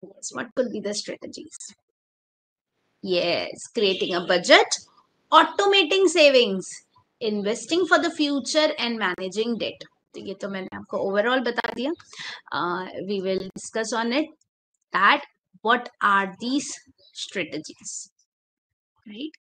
Yes, what could be the strategies? Yes, creating a budget, automating savings, investing for the future and managing debt. तो ये तो मैंने आपको overall बता दिया. We will discuss on it that what are these strategies, right?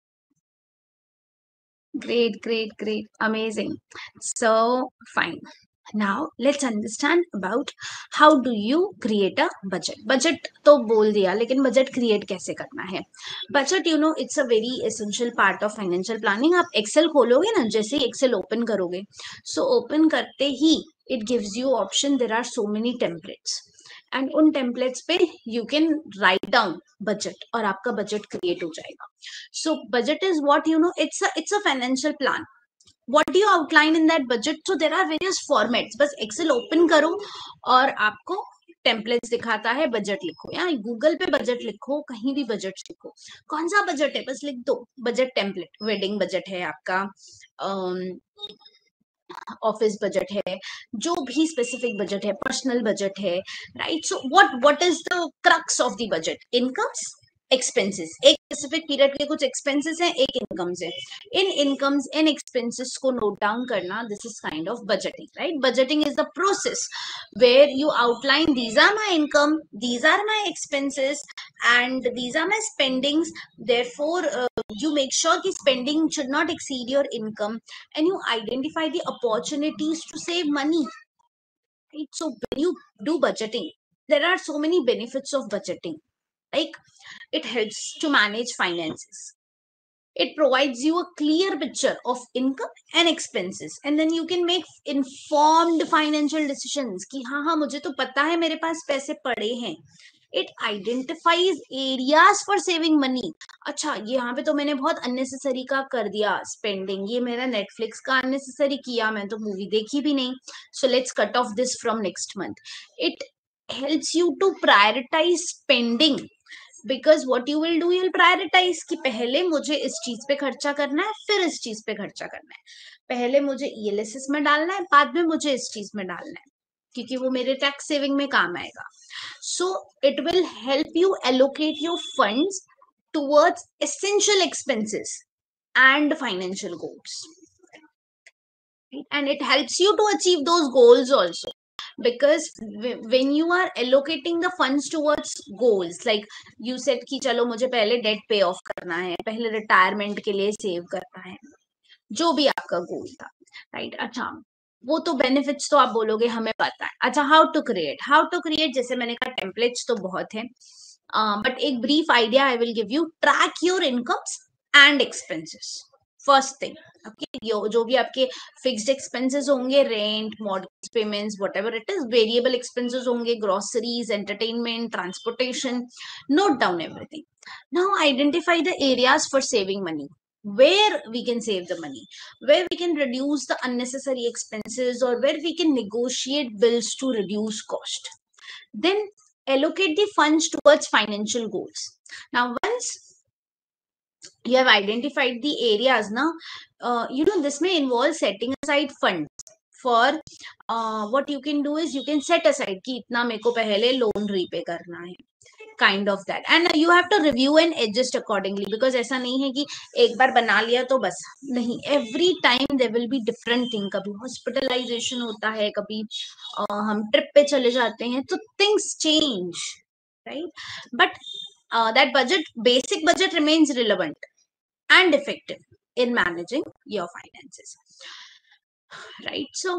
Great, amazing. So fine. Now let's understand about how do you create a budget. Budget तो बोल दिया, लेकिन budget create कैसे करना है? Budget, you know, it's a very essential part of financial planning. आप Excel खोलोगे ना, जैसे ही Excel open करोगे, so open करते ही it gives you option. There are so many templates, and उन templates पे you can write down budget और आपका budget create हो जाएगा. So budget is what, you know, it's a financial plan. What do you outline in that budget? So there are various formats. बस Excel open करो और आपको templates दिखाता है. बजट लिखो या गूगल पे बजट लिखो, कहीं भी बजट लिखो. कौन सा बजट है बस लिख दो. बजट टेम्पलेट, वेडिंग बजट है आपका, ऑफिस बजट है, जो भी स्पेसिफिक बजट है, पर्सनल बजट है, right? So what is the crux of the budget? Incomes, expenses. एक स्पेसिफिक पीरियड के कुछ एक्सपेंसेस हैं, एक इनकम्स है. इन इनकम्स एंड एक्सपेंसेस को नोट डाउन करना, this is kind of budgeting, right? Budgeting is the process where you outline these are my income, these are my expenses, and these are my spendings. Therefore you make sure that spending should not exceed your income, and you identify the opportunities to save money, right? So when you do budgeting, there are so many benefits of budgeting. Like, it helps to manage finances. It provides you a clear picture of income and expenses, and then you can make informed financial decisions कि हाँ मुझे तो पता है मेरे पास पैसे पड़े हैं. It identifies areas for saving money. अच्छा, ये यहाँ पे तो मैंने बहुत unnecessary का कर दिया spending. ये मेरा Netflix का unnecessary किया, मैं तो movie देखी भी नहीं. So let's cut off this from next month. It helps you to prioritize spending. Because what you will do, you will prioritize कि पहले मुझे इस चीज पे खर्चा करना है, फिर इस चीज पे खर्चा करना है. पहले मुझे ईएलएसएस में डालना है, बाद में मुझे इस चीज में डालना है, क्योंकि वो मेरे टैक्स सेविंग में काम आएगा. So it will help you allocate your funds towards essential expenses and financial goals, and it helps you to achieve those goals also. Because when you are allocating the funds towards goals, like you said कि चलो मुझे पहले debt pay off करना है, पहले retirement के लिए save करना है, जो भी आपका goal था, right? अच्छा, वो तो benefits तो आप बोलोगे हमें पता है. अच्छा, how to create, जैसे मैंने कहा templates तो बहुत है, but एक brief idea I will give you. Track your incomes and expenses. First thing, okay, जो भी आपके फिक्स्ड एक्सपेंसेस होंगे, rent, mortgage payments, whatever it is, variable expenses होंगे, groceries, entertainment, transportation, note down everything. Now identify the areas for saving money, where we can save the money, where we can reduce the unnecessary expenses, or where we can negotiate bills to reduce cost. Then allocate the funds towards financial goals. Now once you have identified the areas now, you know, this may involve setting aside funds for what you can do is you can set aside कि इतना मेरे को पहले loan repay करना है, kind of that, and you have to review and adjust accordingly. because ऐसा नहीं है कि एक बार बना लिया तो बस नहीं, every time there will be different thing. कभी hospitalization होता है, कभी हम ट्रिप पे चले जाते हैं, तो things change, right? But that basic budget remains relevant and effective in managing your finances, right? So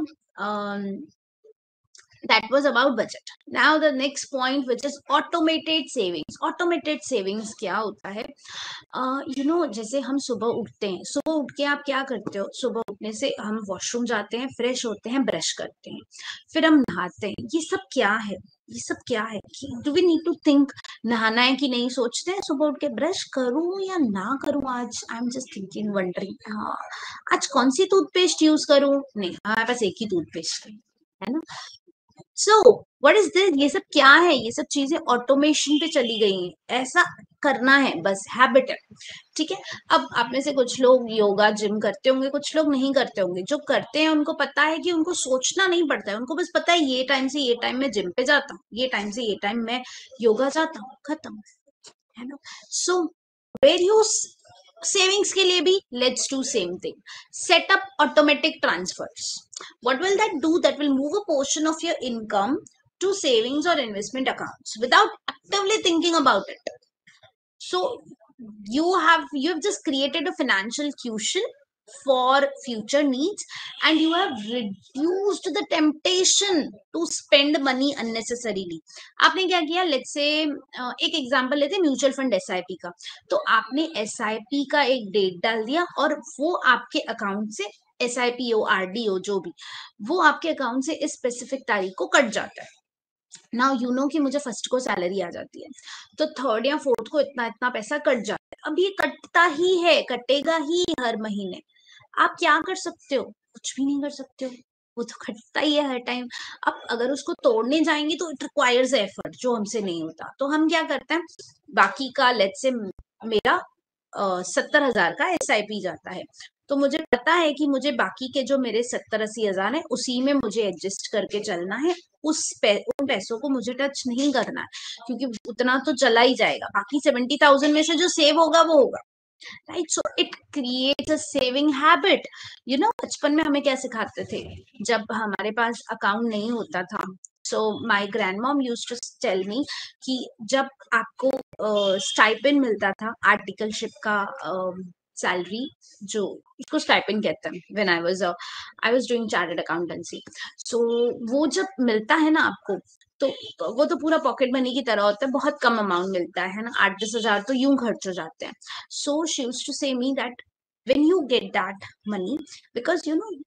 that was about budget. Now the next point, which is automated savings. Automated savings क्या होता है? You know, जैसे हम सुबह उठते हैं, सुबह उठ के आप क्या करते हो? सुबह उठने से हम वॉशरूम जाते हैं, फ्रेश होते हैं, ब्रश करते हैं, फिर हम नहाते हैं. ये सब क्या है? ये सब क्या है? Do we need to think नहाना है कि नहीं? सोचते हैं सुबह उठ के ब्रश करूं या ना करूं आज. I am just thinking, wondering, हाँ आज कौन सी टूथपेस्ट यूज करूं. नहीं, हमारे पास एक ही टूथपेस्ट है ना? सो व्हाट इज दिस, ये सब क्या है, ये सब चीजें ऑटोमेशन पे चली गई हैं, ऐसा करना है, बस हैबिट है, ठीक है। अब आप में से कुछ लोग योगा जिम करते होंगे, कुछ लोग नहीं करते होंगे। जो करते हैं उनको पता है कि उनको सोचना नहीं पड़ता है, उनको बस पता है ये टाइम से ये टाइम मैं जिम पे जाता हूँ, ये टाइम से ये टाइम मैं योगा जाता हूँ, खत्म, है ना। सो वेर यू सेविंग्स के लिए भी let's do same thing, set up automatic transfers. what will that do? That will move a portion of your income to savings or investment accounts without actively thinking about it. So you have just created a financial cushion for future needs, and you have reduced the temptation to spend money unnecessarily. आपने क्या किया, let's say एक example लेते हैं mutual fund SIP का। तो आपने SIP का एक डेट डाल दिया और वो आपके अकाउंट से, एसआईपी हो आरडी हो जो भी, वो आपके अकाउंट से इस स्पेसिफिक तारीख को कट जाता है। नाउ यू नो कि मुझे फर्स्ट को सैलरी आ जाती है, तो थर्ड या फोर्थ को इतना इतना पैसा कट जाता है। अब ये कटता ही है, कटेगा ही हर महीने। आप क्या कर सकते हो? कुछ भी नहीं कर सकते हो, वो तो कटता ही है हर टाइम। अब अगर उसको तोड़ने जाएंगे तो इट रिक्वायर्स एफर्ट, जो हमसे नहीं होता। तो हम क्या करते हैं, बाकी का लेट्स से मेरा 70,000 का एसआईपी जाता है, तो मुझे पता है कि मुझे बाकी के जो मेरे 70-80 हजार है उसी में मुझे एडजस्ट करके चलना है। उन पैसों को मुझे टच नहीं करना है, क्योंकि उतना तो चला ही जाएगा, बाकी 70,000 में से जो सेव होगा वो होगा, right. So it creates a saving habit. You know बचपन में हमें क्या सिखाते थे, जब हमारे पास अकाउंट नहीं होता था, so my grand mom used to tell me कि जब आपको स्टाइपेंड मिलता था आर्टिकलशिप का सैलरी, जो इसको स्टाइपेंड कहते हैं, when I was doing chartered accountancy. So वो जब मिलता है ना आपको, तो वो तो पूरा पॉकेट मनी की तरह होता है, बहुत कम अमाउंट मिलता है ना, 8-10 हजार तो यूं खर्च हो जाते हैं। So she used to say me that when you get that money, because you know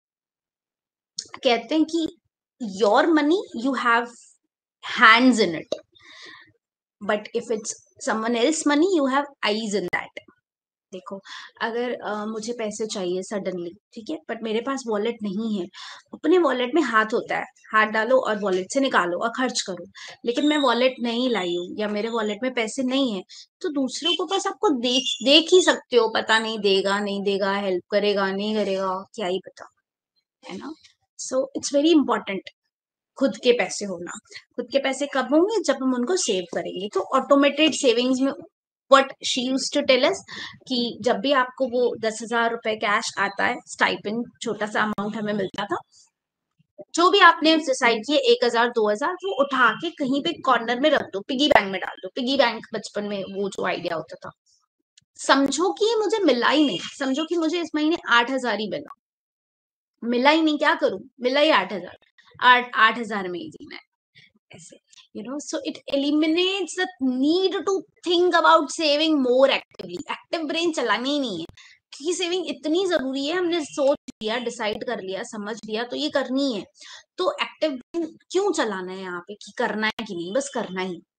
कहते हैं कि your money you have hands in it, but if it's someone else money you have eyes in that. देखो, अगर मुझे पैसे चाहिए suddenly, ठीक है, बट मेरे पास वॉलेट नहीं है। अपने वॉलेट में हाथ होता है, हाथ डालो और वॉलेट से निकालो और खर्च करो। लेकिन मैं वॉलेट नहीं लाई हूँ या मेरे वॉलेट में पैसे नहीं है, तो दूसरों को बस आपको देख देख ही सकते हो, पता नहीं देगा नहीं देगा, हेल्प करेगा नहीं करेगा, क्या ही पता, है ना। सो इट्स वेरी इंपॉर्टेंट खुद के पैसे होना। खुद के पैसे कब होंगे, जब हम उनको सेव करेंगे। तो ऑटोमेटेड सेविंग्स में what she used to tell us कि जब भी आपको वो 10,000 रुपए कैश आता है, स्टाइपेंड छोटा सा अमाउंट हमें मिलता था, जो भी आपने डिसाइड किए 1,000 2,000, वो उठा के कहीं पे कॉर्नर में रख दो, पिगी बैंक में डाल दो। पिगी बैंक बचपन में वो जो आइडिया होता था, समझो कि मुझे मिला ही नहीं, समझो कि मुझे इस महीने 8,000 ही मिला, मिला ही नहीं, क्या करूं, मिला ही 8,000, 8,000 में ही जीना है ऐसे। You know, so it eliminates the need to think about saving more actively. Active brain चलाना ही नहीं है, क्योंकि सेविंग इतनी जरूरी है, हमने सोच लिया, डिसाइड कर लिया, समझ लिया, तो ये करनी है। तो एक्टिव ब्रेन क्यों चलाना है यहाँ पे, कि करना है कि नहीं, बस करना ही।